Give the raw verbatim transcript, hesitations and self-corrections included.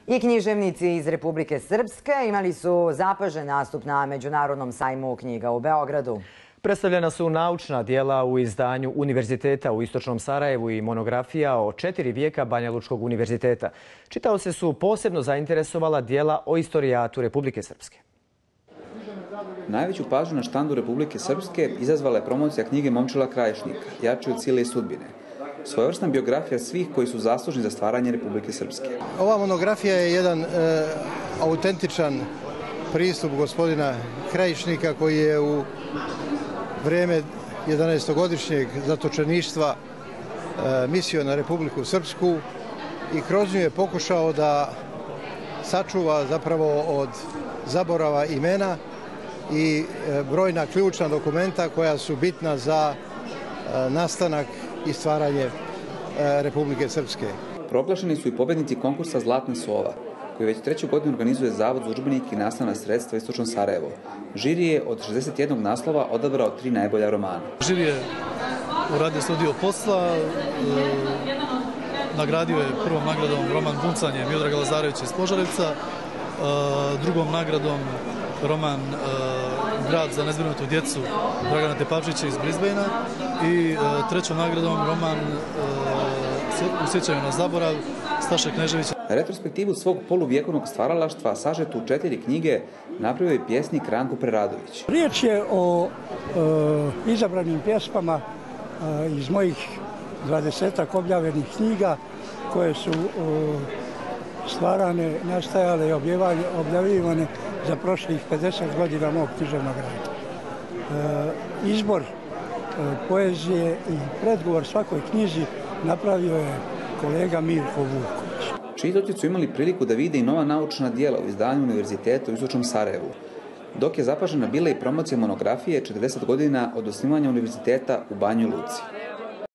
I književnici iz Republike Srpske imali su zapažen nastup na Međunarodnom sajmu knjiga u Beogradu. Predstavljena su naučna dijela u izdanju Univerziteta u Istočnom Sarajevu i monografija o četiri vijeka Banja Lučkog univerziteta. Čitaoce su posebno zainteresovala dijela o istorijatu Republike Srpske. Najveću pažnju na štandu Republike Srpske izazvala je promocija knjige Momčila Krajišnika, Jači od sile i sudbine. Svojevrsna biografija svih koji su zaslužni za stvaranje Republike Srpske. Ova monografija je jedan e, autentičan pristup gospodina Krajišnika koji je u vrijeme jedanaestogodišnjeg zatočeništva e, mislio na Republiku Srpsku i kroz nju je pokušao da sačuva zapravo od zaborava imena i e, brojna ključna dokumenta koja su bitna za e, nastanak i stvaranje e, Republike Srpske. Proglašeni su i pobjednici konkursa Zlatna sova, koji već treću godinu organizuje Zavod za udžbenike i nastavna sredstva Istočno Sarajevo. Žiri je od šezdeset jednog naslova odabrao tri najbolja romana. Žiri je uradio svoj dio posla, e, nagradio je prvom nagradom roman Buncanje Miodraga Lazarevića iz Požarevca, e, drugom nagradom roman e, Grad za nezbrinutu djecu Dragana Tepavčića iz Brisbanea i e, trećom nagradom roman e, U sjećanju na zaborav Staše Kneževića. Retrospektivu svog poluvjekovnog stvaralaštva sažetu u četiri knjige napravio je pjesnik Ranko Preradović. Riječ je o e, izabranim pjesmama e, iz mojih dvadesetak objavljenih knjiga koje su e, stvarane, nastajale i objavljivane za prošlih pedeset godina mog književnog rada. E, izbor e, poezije i predgovor svakoj knjizi napravio je kolega Mirko Vuković. Čitaoci su imali priliku da vide i nova naučna dijela u izdanju Univerziteta u Istočnom Sarajevu, dok je zapažena bila i promocija monografije četrdeset godina od osnivanja univerziteta u Banji Luci.